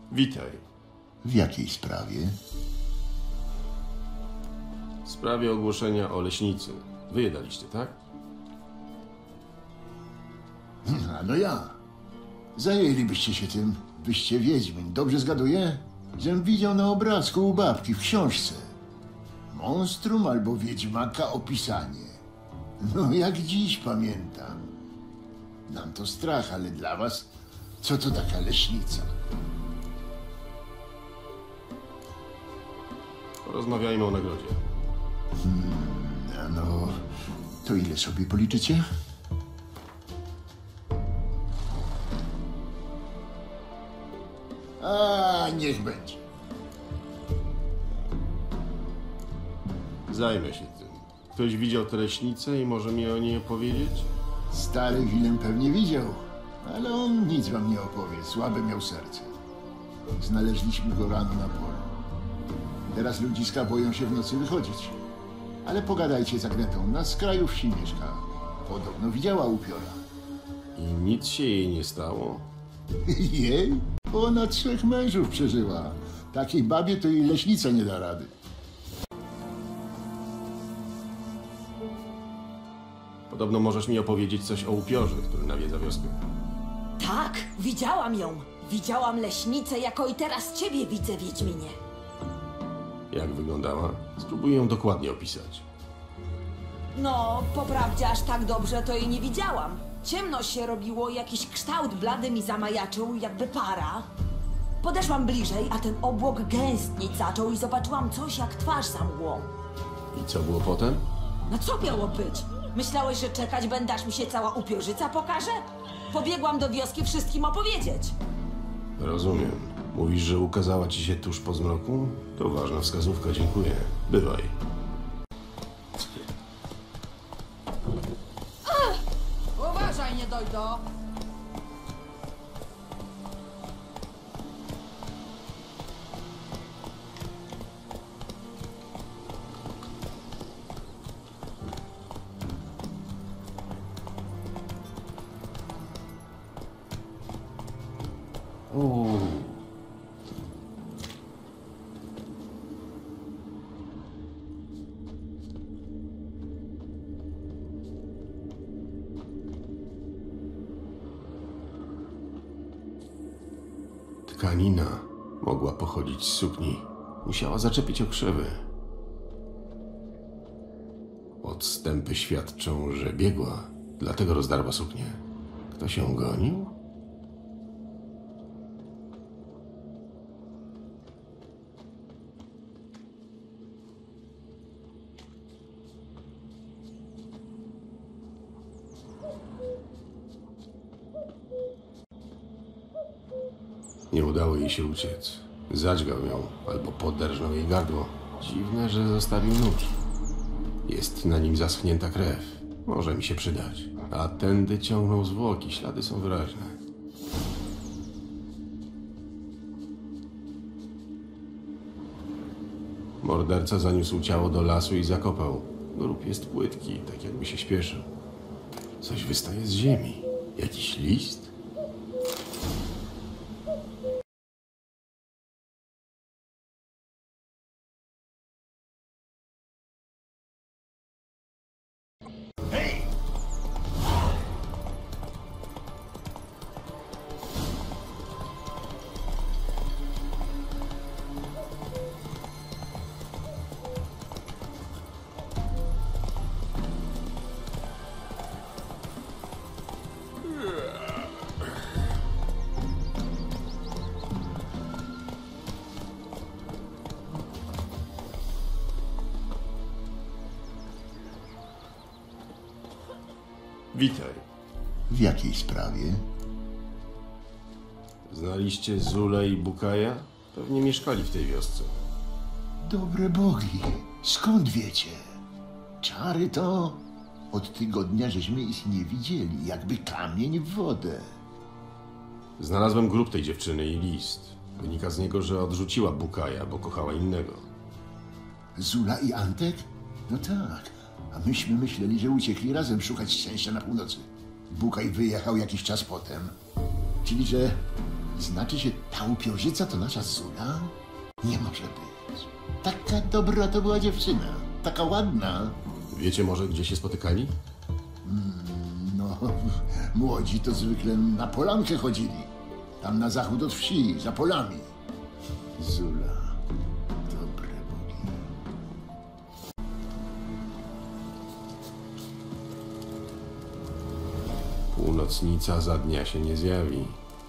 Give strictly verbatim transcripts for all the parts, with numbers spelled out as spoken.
Witaj. W jakiej sprawie? W sprawie ogłoszenia o leśnicy. Wy je daliście, tak? A no ja. Zajęlibyście się tym, byście wiedźmin. Dobrze zgaduję? Żem widział na obrazku u babki w książce. Monstrum albo wiedźmaka opisanie. No jak dziś pamiętam. Nam to strach, ale dla was co to taka leśnica? Porozmawiajmy o nagrodzie. A no, to ile sobie policzycie? A niech będzie. Zajmę się tym. Ktoś widział tę leśnicę i może mi o niej opowiedzieć? Stary Willem pewnie widział, ale on nic wam nie opowie. Słabe miał serce. Znaleźliśmy go rano na polu. Teraz ludziska boją się w nocy wychodzić. Ale pogadajcie z Agnetą, na skraju wsi mieszka. Podobno widziała upiora. I nic się jej nie stało? Jej? Ona trzech mężów przeżyła. Takiej babie to jej leśnica nie da rady. Podobno możesz mi opowiedzieć coś o upiorze, który nawiedza wioskę. Tak, widziałam ją. Widziałam leśnicę, jako i teraz ciebie widzę, Wiedźminie. Jak wyglądała? Spróbuję ją dokładnie opisać. No, po prawdzie aż tak dobrze to jej nie widziałam. Ciemno się robiło, jakiś kształt blady mi zamajaczył, jakby para. Podeszłam bliżej, a ten obłok gęstnić zaczął i zobaczyłam coś jak twarz za mgłą. I co było potem? No co miało być? Myślałeś, że czekać będę, aż mi się cała upiorzyca pokaże? Pobiegłam do wioski wszystkim opowiedzieć. Rozumiem. Mówisz, że ukazała ci się tuż po zmroku? To ważna wskazówka, dziękuję. Bywaj. Uważaj, nie dojdo! Uuu. Tkanina mogła pochodzić z sukni. Musiała zaczepić okrzywy. Odstępy świadczą, że biegła, dlatego rozdarła suknię. Ktoś ją gonił? Nie udało jej się uciec. Zadźgał ją albo poderżnął jej gardło. Dziwne, że zostawił nóż. Jest na nim zaschnięta krew. Może mi się przydać. A tędy ciągną zwłoki, ślady są wyraźne. Morderca zaniósł ciało do lasu i zakopał. Grób jest płytki, tak jakby się śpieszył. Coś wystaje z ziemi. Jakiś list? Witaj. W jakiej sprawie? Znaliście Zulę i Bukaja? Pewnie mieszkali w tej wiosce. Dobre bogi, skąd wiecie? Czary to... Od tygodnia żeśmy ich nie widzieli, jakby kamień w wodę. Znalazłem grób tej dziewczyny i list. Wynika z niego, że odrzuciła Bukaja, bo kochała innego. Zula i Antek? No tak. A myśmy myśleli, że uciekli razem szukać szczęścia na północy. Bukaj wyjechał jakiś czas potem. Czyli, że Znaczy się, ta upiorzyca to nasza Zula? Nie może być. Taka dobra to była dziewczyna. Taka ładna. Wiecie może, gdzie się spotykali? No, młodzi to zwykle na polankę chodzili. Tam na zachód od wsi, za polami. Zula. Dobre bogi. Północnica za dnia się nie zjawi.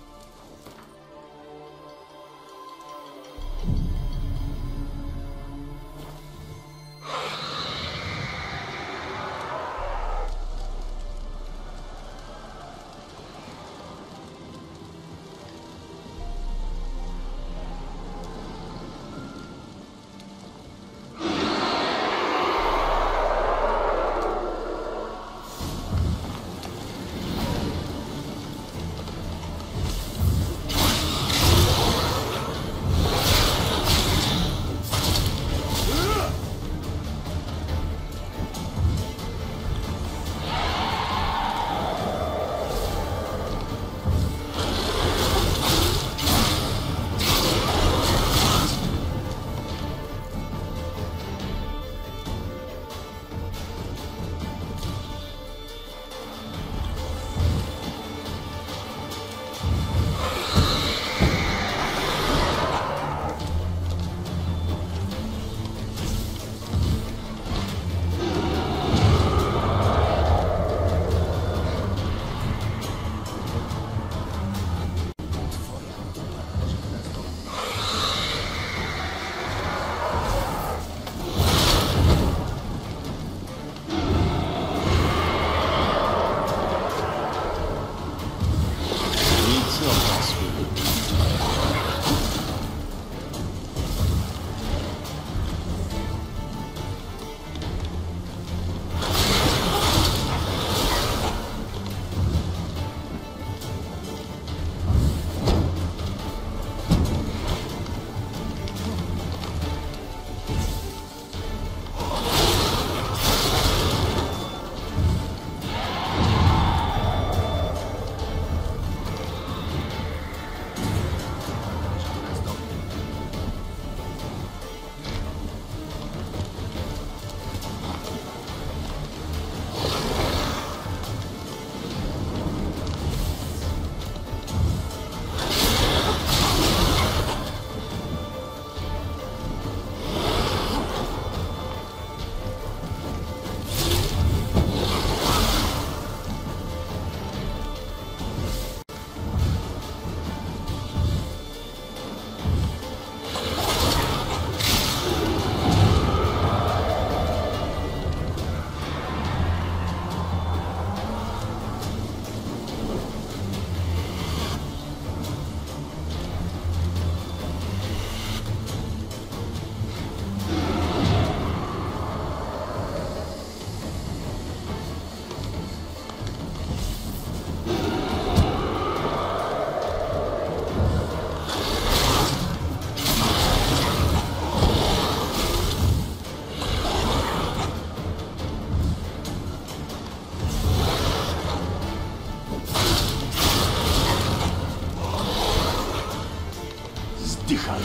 Zdychaj.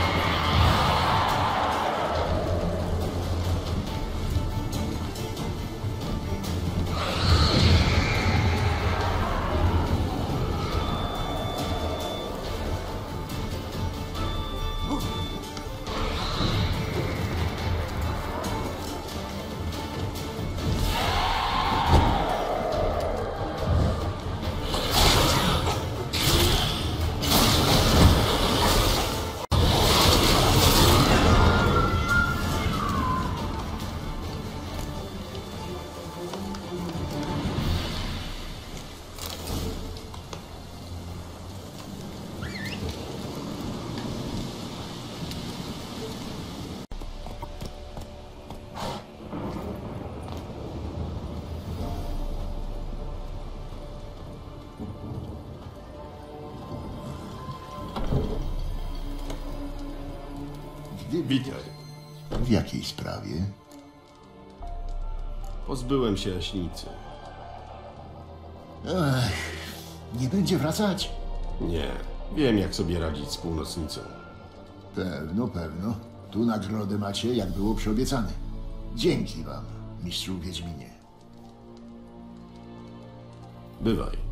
Witaj. W jakiej sprawie? Pozbyłem się jaśnicy. Ech, nie będzie wracać? Nie, Wiem, jak sobie radzić z północnicą. Pewno, pewno. Tu nagrodę macie, jak było przyobiecane. Dzięki wam, mistrzu Wiedźminie. Bywaj.